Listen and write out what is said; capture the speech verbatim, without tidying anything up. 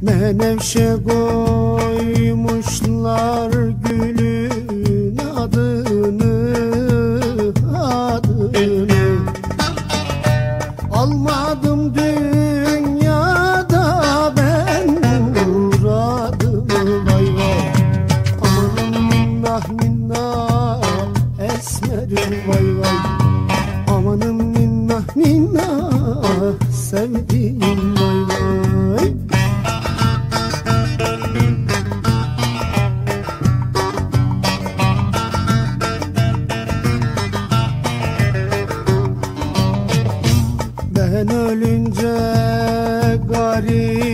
Menevşe koymuşlar gülün adını, adını. Almadım dünyada ben muradımı, vay vay. Amanın minnah minnah esmerim, vay vay. Amanın minnah minnah sevdiğim, vay vay. Ben ölünce garip